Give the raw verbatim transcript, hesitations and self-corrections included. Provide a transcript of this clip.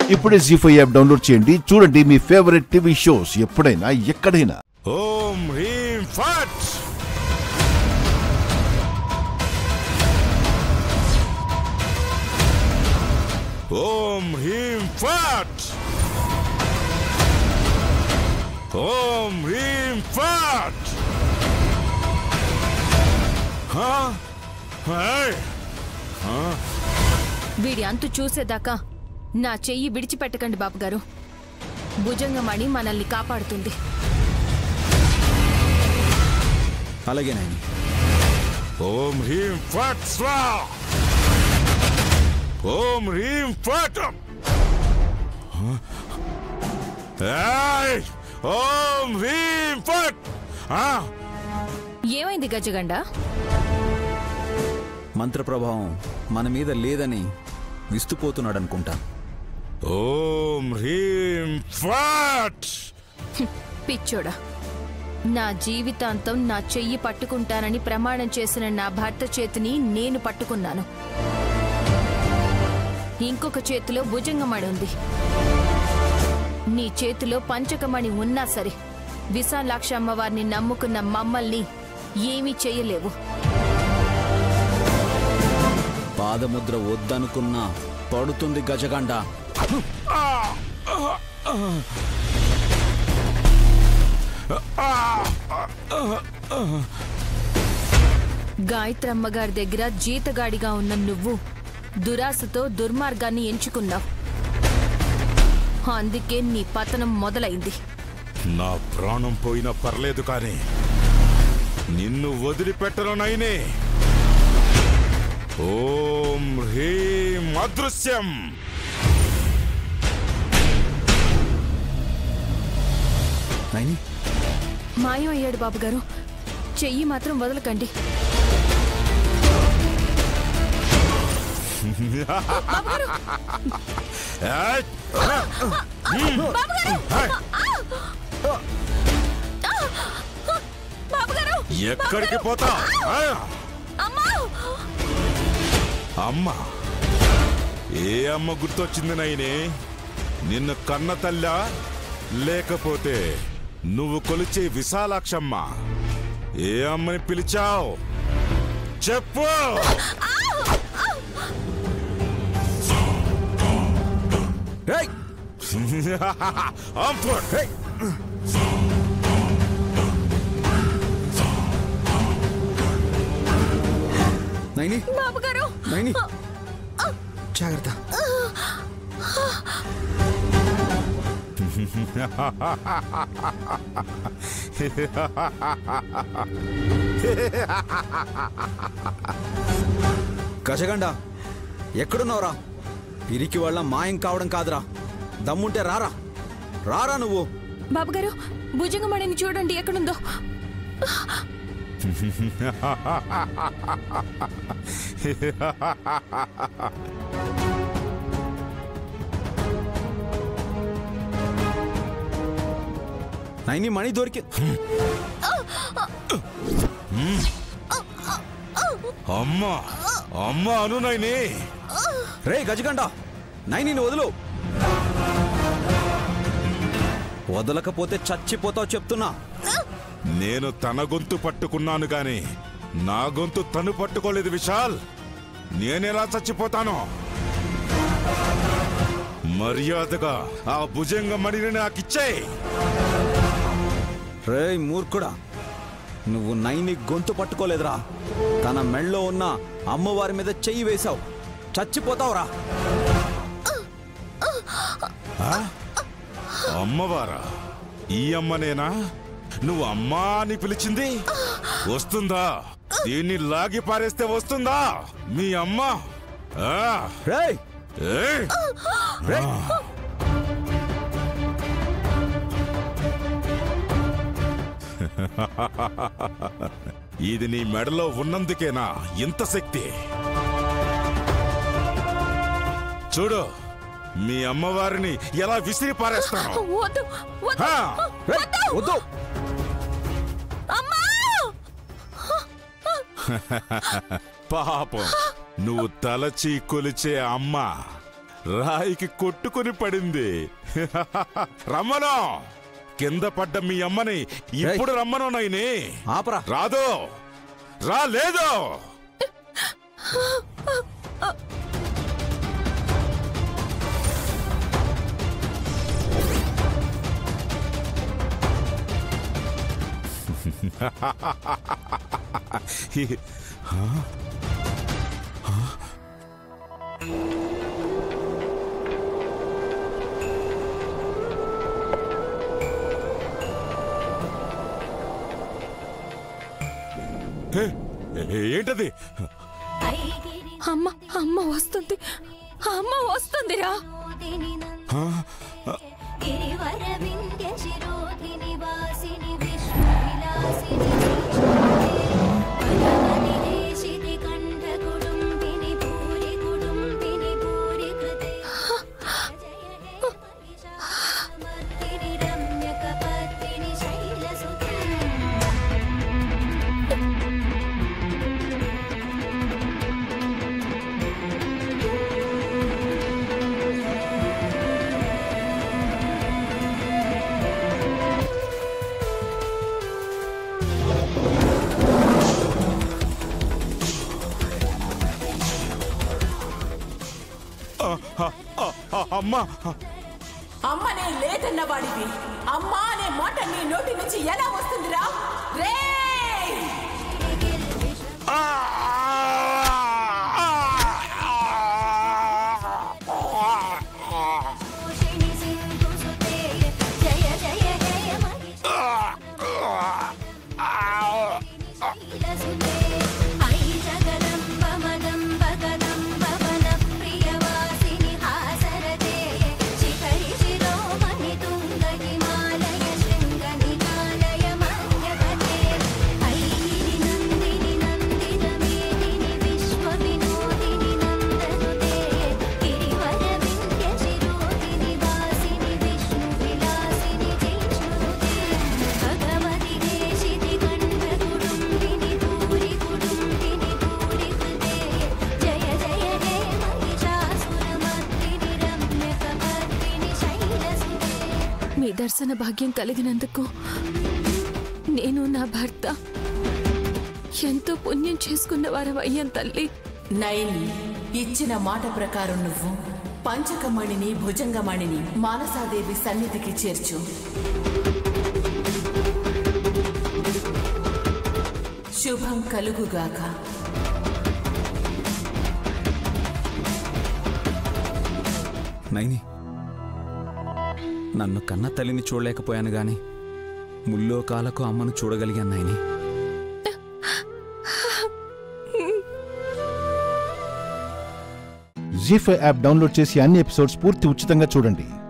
ఇప్పుడే G five app download చేయండి, చూడండి మీ ఫేవరెట్ టీవీ షోస్ ఎప్పుడైనా ఎక్కడైనా. ఓం హ్రీం ఫట్. ఓం హ్రీం ఫట్. ఓం హ్రీం ఫట్. వీడి అంతు చూసేదాకా నా చెయ్యి విడిచిపెట్టకండి బాబుగారు. భుజంగమణి మనల్ని కాపాడుతుంది. అలాగే నాయని. ఓం హ్రీం ఫట్ స్వాహా. ఓం హ్రీం ఫట్. ఓం హ్రీం ఫట్. ఏమైంది గజగండ? మంత్ర ప్రభావం మన మీద లేదని విస్తుపోతున్నాడు అనుకుంటా. ఓం హ్రీం ఫట్. పిచ్చోడా, నా జీవితాంతం నా చెయ్యి పట్టుకుంటానని ప్రమాణం చేసిన నా భర్త చేతిని నేను పట్టుకున్నాను. ఇంకొక చేతిలో భుజంగమణి ఉంది. నీ చేతిలో పంచకమణి ఉన్నా సరే విశాలాక్ష అమ్మవారిని నమ్ముకున్న మమ్మల్ని ఏమీ చెయ్యలేవు. పాదముద్ర వద్దనుకున్నా పడుతుంది గజగండ. గాయత్రమ్మగారి దగ్గర జీతగాడిగా ఉన్న నువ్వు దురాశతో దుర్మార్గాన్ని ఎంచుకున్నావు. అందుకే నీ పతనం మొదలైంది. నా ప్రాణం పోయినా పర్లేదు కానీ నిన్ను వదిలిపెట్టను నైనే. ఓం హ్రీం అదృశ్యం. మాయం అయ్యాడు బాబుగారు. చెయ్యి మాత్రం వదలకండి. ఎక్కడికి పోతా? అమ్మ, ఏ అమ్మ గుర్తొచ్చింది నైనే? నిన్ను కన్న తల్లా లేకపోతే నువ్వు కొలిచే విశాలాక్షమ్మ? ఏ అమ్మని పిలిచావు చెప్పు. నైని, బాబుగారు, నైని, జాగ్రత్త. గజగండ, ఎక్కడున్నావురా? పిరికి వాళ్ళ మాయం కావడం కాదురా. దమ్ముంటే రారా, రారా నువ్వు. బాబుగారు, భుజంగమణిని చూడండి ఎక్కడుందో. నైని, మణి దొరికి. అమ్మా అమ్మా అను నైని. రే గజగండ, నైనిని వదులు. వదలకపోతే చచ్చిపోతావు చెప్తున్నా. నేను తన గొంతు పట్టుకున్నాను గాని నా గొంతు తను పట్టుకోలేదు విశాల్. నేనెలా చచ్చిపోతాను? మర్యాదగా ఆ భుజంగమణిని నాకిచ్చేయ్. రే మూర్ఖుడా, నువ్వు నైని గొంతు పట్టుకోలేదురా. తన మెళ్ళో ఉన్న అమ్మవారి మీద చెయ్యి వేశావు. చచ్చిపోతావురా. అమ్మవారా? ఈ అమ్మనేనా నువ్వు అమ్మా అని పిలిచింది? వస్తుందా? దీన్ని లాగి పారేస్తే వస్తుందా మీ అమ్మ? ఇది నీ మెడలో ఉన్నందుకేనా ఇంత శక్తి? చూడు, మీ అమ్మవారిని ఎలా విసిరి పారేస్తాను. పాపం, నువ్వు తలచి కొలిచే అమ్మ రాయికి కొట్టుకుని పడింది. రమ్మను, కింద పడ్డ మీ అమ్మని ఇప్పుడు రమ్మను. నైని ఆపరా. రాదు, రా. లేదు. ఏంటది? అమ్మ అమ్మ వస్తుంది, అమ్మ వస్తుందిరా. అమ్మా, అమ్మ నే లేదన్న వాడివి, అమ్మా అనే మాట నీ నోటి నుంచి ఎలా వస్తుందిరా? రే మీ దర్శన భాగ్యం కలిగినందుకు నేను నా భర్త ఎంతో పుణ్యం చేసుకున్న వారం అయ్యాం తల్లి. నైని, ఇచ్చిన మాట ప్రకారం నువ్వు పంచకమణిని భుజంగమణిని మానసాదేవి సన్నిధికి చేర్చు. శుభం కలుగుగాక. నైని, నన్ను కన్న తల్లిని చూడలేకపోయాను గాని ముల్లోకాలకు అమ్మను చూడగలిగాను నైని. జీ ఫైవ్ యాప్ డౌన్లోడ్ చేసి అన్ని ఎపిసోడ్స్ పూర్తి ఉచితంగా చూడండి.